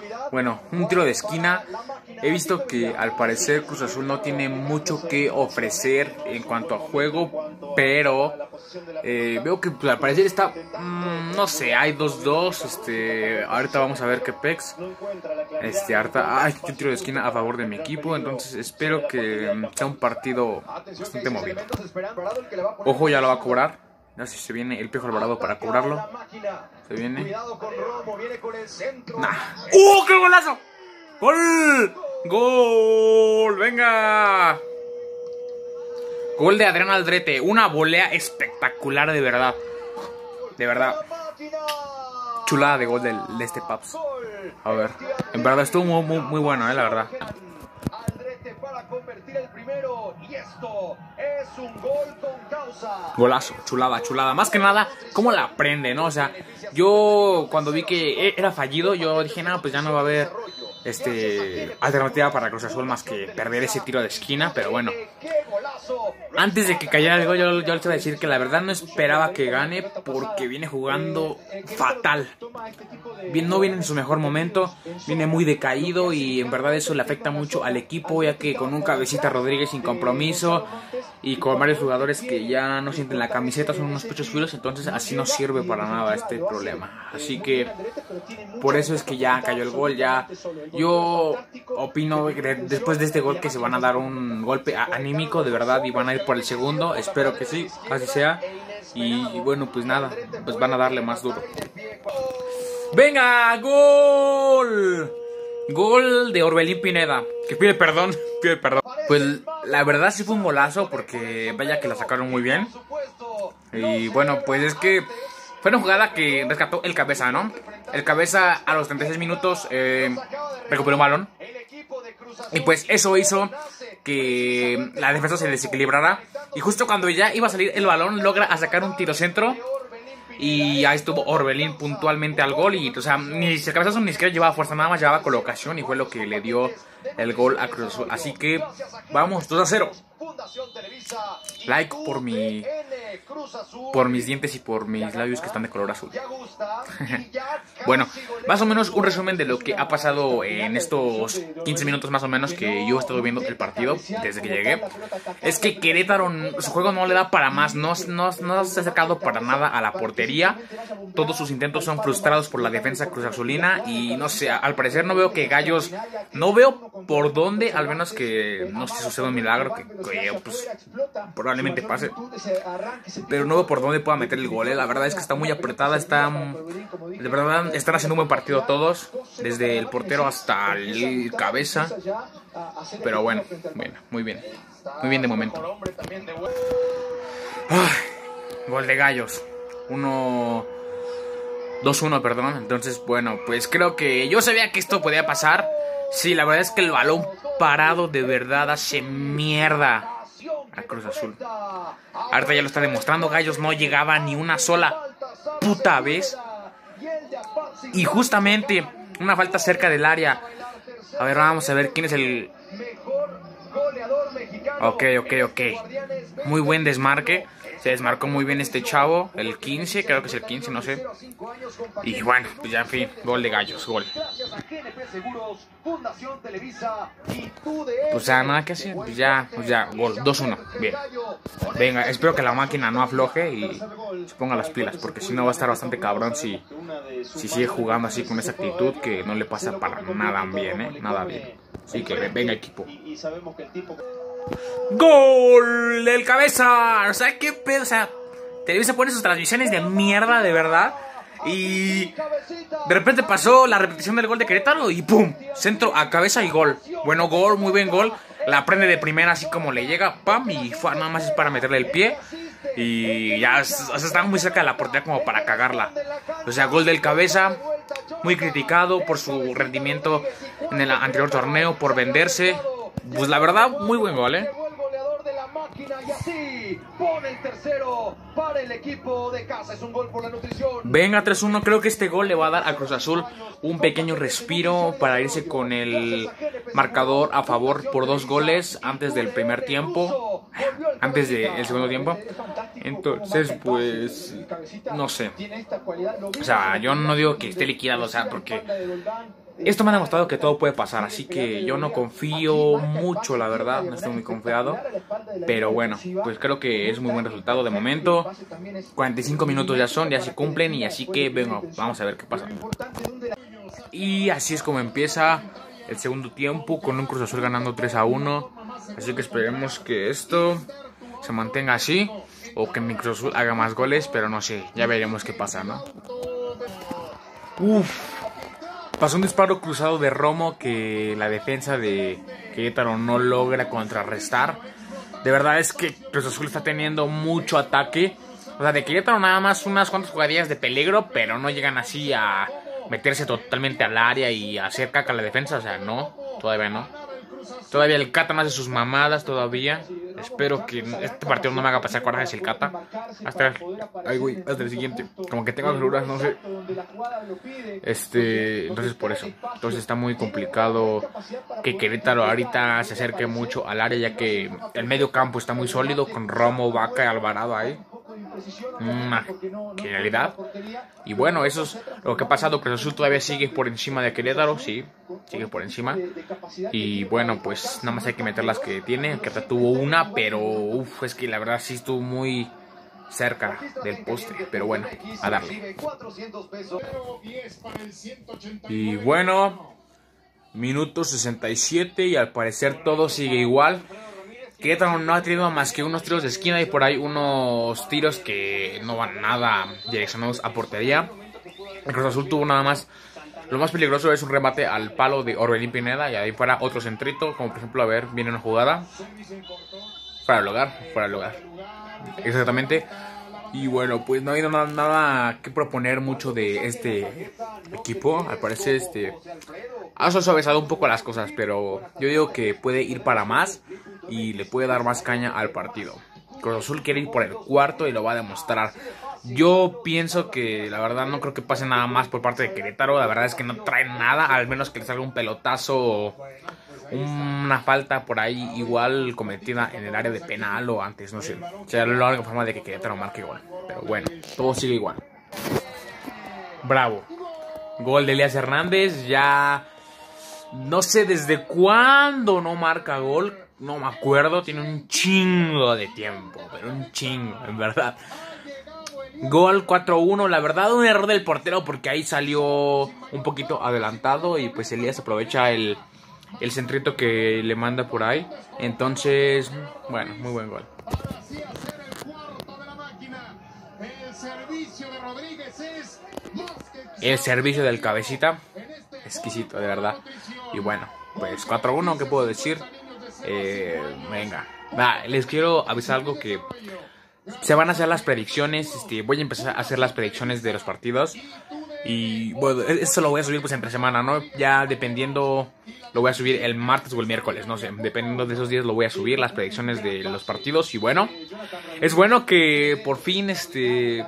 Bueno, un tiro de esquina. He visto que al parecer Cruz Azul no tiene mucho que ofrecer en cuanto a juego, pero veo que pues, al parecer está, no sé, hay 2-2. Ahorita vamos a ver qué pex. Ahorita, un tiro de esquina a favor de mi equipo, entonces espero que sea un partido bastante movido. Ojo, ya lo va a cobrar. No sé si se viene el Piojo Alvarado para cobrarlo. Se viene. Nah. ¡Qué golazo! ¡Gol! ¡Gol! ¡Venga! Gol de Adrián Aldrete. Una volea espectacular, de verdad. De verdad. Chulada de gol de este Paps. A ver. En verdad estuvo muy bueno, la verdad. Para convertir el primero, y esto es un gol con causa. Golazo, chulada. Más que nada, cómo la prende, ¿no? O sea, yo cuando vi que era fallido, yo dije, no, pues ya no va a haber alternativa para Cruz Azul más que perder ese tiro de esquina, pero bueno. Antes de que cayera el gol, yo les iba a decir que la verdad no esperaba que gane porque viene jugando fatal. No viene en su mejor momento, viene muy decaído y en verdad eso le afecta mucho al equipo, ya que con un Cabecita Rodríguez sin compromiso y con varios jugadores que ya no sienten la camiseta, son unos pechos fríos, entonces así no sirve para nada este problema. Así que por eso es que ya cayó el gol. Ya yo opino que después de este gol que se van a dar un golpe anímico de verdad y van a ir por el segundo. Espero que sí, así sea. Y bueno, pues nada, pues van a darle más duro. ¡Venga! ¡Gol! Gol de Orbelín Pineda, que pide perdón. Pues la verdad sí fue un golazo porque vaya que la sacaron muy bien. Y bueno, pues es que fue una jugada que rescató el Cabeza, ¿no? El Cabeza a los 36 minutos recuperó un balón. Y pues eso hizo que la defensa se desequilibrara. Y justo cuando ya iba a salir el balón, logra sacar un tiro centro. Y ahí estuvo Orbelín puntualmente al gol. Y, o sea, ni el cabezazo ni siquiera llevaba fuerza, nada más llevaba colocación. Y fue lo que le dio el gol a Cruz Azul. Así que vamos, 2-0. Like por mis dientes y por mis labios que están de color azul. Bueno, más o menos un resumen de lo que ha pasado en estos 15 minutos más o menos que yo he estado viendo el partido desde que llegué. Es que Querétaro, su juego no le da para más, no se ha sacado para nada a la portería. Todos sus intentos son frustrados por la defensa cruzazulina y no sé, al parecer no veo que Gallos, no veo por dónde, al menos que no sé si suceda un milagro que pues, probablemente pase, pero no veo por dónde pueda meter el gol. La verdad es que está muy apretada, de verdad están haciendo un buen partido todos, desde el portero hasta el Cabeza, pero bueno, muy bien de momento. Gol de Gallos, 2-1, perdón. Entonces, bueno, pues creo que yo sabía que esto podía pasar. Sí, la verdad es que el balón parado de verdad hace mierda a Cruz Azul. Ahorita ya lo está demostrando. Gallos no llegaba ni una sola puta vez. Y justamente una falta cerca del área. A ver, vamos a ver quién es el... Ok. Muy buen desmarque. Se desmarcó muy bien este chavo. El 15, creo que es el 15, no sé. Y bueno, pues ya en fin, gol de Gallos, gol. Pues ya nada que hacer, pues ya, gol, 2-1, bien. Venga, espero que la máquina no afloje y se ponga las pilas, porque si no va a estar bastante cabrón si sigue jugando así con esa actitud que no le pasa para nada bien, nada bien. Así que venga, equipo. ¡Gol del Cabeza! O sea, qué pedo, o sea, Televisa pone sus transmisiones de mierda, de verdad. Y de repente pasó la repetición del gol de Querétaro y ¡pum! Centro a Cabeza y gol. Bueno, gol, muy buen gol. La prende de primera así como le llega, ¡pam! Y nada más es para meterle el pie. Y ya, o sea, está muy cerca de la portería como para cagarla. O sea, gol del Cabeza, muy criticado por su rendimiento en el anterior torneo, por venderse. Pues la verdad, muy buen gol, Y así pone el tercero para el equipo de casa. Es un gol por la nutrición. Venga, 3-1. Creo que este gol le va a dar a Cruz Azul un pequeño respiro para irse con el marcador a favor por 2 goles antes del primer tiempo. Antes del segundo tiempo. Entonces, pues, no sé. O sea, yo no digo que esté liquidado, o sea, porque esto me ha demostrado que todo puede pasar, así que yo no confío mucho, la verdad, no estoy muy confiado. Pero bueno, pues creo que es muy buen resultado de momento. 45 minutos ya son, ya se cumplen y así que venga, vamos a ver qué pasa. Y así es como empieza el segundo tiempo con un Cruz Azul ganando 3-1. Así que esperemos que esto se mantenga así o que mi Cruz Azul haga más goles, pero no sé, ya veremos qué pasa, ¿no? Pasó un disparo cruzado de Romo que la defensa de Querétaro no logra contrarrestar. De verdad es que Cruz Azul está teniendo mucho ataque. O sea, de Querétaro nada más unas cuantas jugadillas de peligro, pero no llegan así a meterse totalmente al área y hacer caca a la defensa. O sea, no, todavía no. Todavía el Cata no hace sus mamadas todavía. Espero que este partido no me haga pasar corajes el Cata. Hasta el siguiente. Como que tengo agruras, no sé. Entonces por eso. Entonces está muy complicado que Querétaro ahorita se acerque mucho al área, ya que el medio campo está muy sólido con Romo, Vaca y Alvarado ahí. Una genialidad. Y bueno, eso es lo que ha pasado. Cruz Azul todavía sigue por encima de Querétaro. Sí, sigue por encima. Y bueno, pues nada más hay que meter las que tiene. Querétaro tuvo una, pero es que la verdad sí estuvo muy cerca del poste. Pero bueno, a darle. Y bueno, minuto 67 y al parecer todo sigue igual. Querétaro no ha tenido más que unos tiros de esquina y por ahí unos tiros que no van nada direccionados a portería. El Cruz Azul tuvo nada más. Lo más peligroso es un remate al palo de Orbelín Pineda y ahí fuera otro centrito, como por ejemplo, a ver, viene una jugada. Fuera del lugar. Exactamente. Y bueno, pues no ha habido nada que proponer mucho de este equipo. Al parecer ha suavizado un poco las cosas, pero yo digo que puede ir para más y le puede dar más caña al partido. Cruz Azul quiere ir por el cuarto y lo va a demostrar. Yo pienso que la verdad no creo que pase nada más por parte de Querétaro. La verdad es que no trae nada, al menos que le salga un pelotazo o una falta por ahí igual cometida en el área de penal o antes, no sé. O sea, la única forma de que Querétaro marque gol. Pero bueno, todo sigue igual. Bravo. Gol de Elías Hernández, ya no sé desde cuándo no marca gol. No me acuerdo, tiene un chingo de tiempo, pero un chingo, en verdad. Gol 4-1, la verdad un error del portero porque ahí salió un poquito adelantado y pues Elías aprovecha el centrito que le manda por ahí. Entonces, bueno, muy buen gol. El servicio del cabecita, exquisito, de verdad. Y bueno, pues 4-1, ¿qué puedo decir? Venga, les quiero avisar algo que se van a hacer las predicciones. Voy a empezar a hacer las predicciones de los partidos. Y bueno, esto lo voy a subir pues entre semana, ¿no? Ya dependiendo, lo voy a subir el martes o el miércoles, no sé. Dependiendo de esos días lo voy a subir las predicciones de los partidos. Y bueno, es bueno que por fin está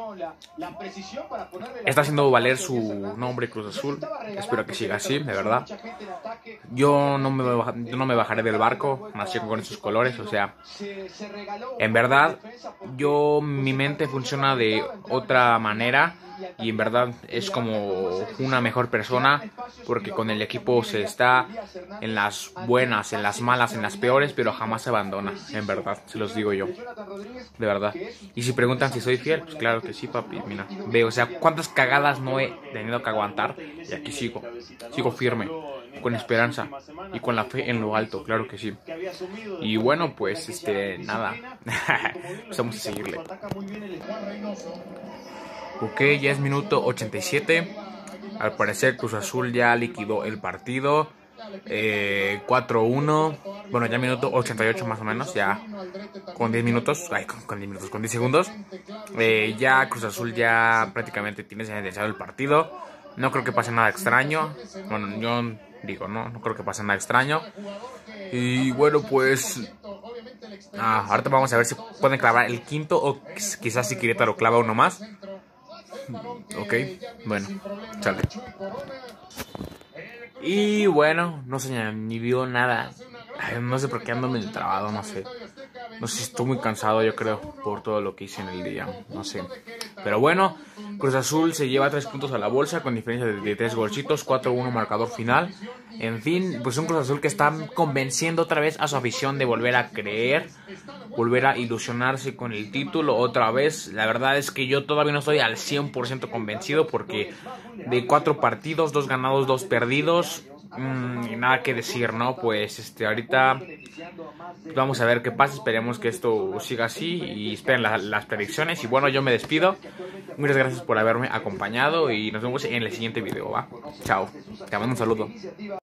haciendo valer su nombre Cruz Azul. Espero que siga así, de verdad. Yo no me bajaré del barco, nací con esos colores, o sea, en verdad, mi mente funciona de otra manera. Y en verdad es como una mejor persona porque con el equipo se está en las buenas, en las malas, en las peores, pero jamás se abandona, en verdad, se los digo yo, de verdad. Y si preguntan si soy fiel, pues claro que sí, papi, mira, veo, o sea, cuántas cagadas no he tenido que aguantar y aquí sigo firme, con esperanza y con la fe en lo alto, claro que sí. Y bueno, pues, nada, vamos a seguirle. Ok, ya es minuto 87. Al parecer Cruz Azul ya liquidó el partido. 4-1. Bueno, ya minuto 88 más o menos. Ya con 10 minutos. Con 10 segundos. Ya Cruz Azul ya prácticamente tiene sentenciado el partido. No creo que pase nada extraño. Bueno, yo digo, no creo que pase nada extraño. Y bueno, pues ahorita vamos a ver si pueden clavar el quinto o quizás si Querétaro clava uno más. Ok, bueno, chale. Y bueno, no sé, ni vio nada. Ay, no sé por qué ando medio trabado, no sé. No sé si estoy muy cansado, yo creo, por todo lo que hice en el día. No sé. Pero bueno, Cruz Azul se lleva 3 puntos a la bolsa con diferencia de 3 golcitos, 4-1 marcador final. En fin, pues un Cruz Azul que está convenciendo otra vez a su afición de volver a creer, volver a ilusionarse con el título otra vez. La verdad es que yo todavía no estoy al 100% convencido porque de 4 partidos, 2 ganados, 2 perdidos, y nada que decir, ¿no? Pues ahorita vamos a ver qué pasa, esperemos que esto siga así y esperen las predicciones. Y bueno, yo me despido. Muchas gracias por haberme acompañado y nos vemos en el siguiente video, ¿va? Chao, te mando un saludo.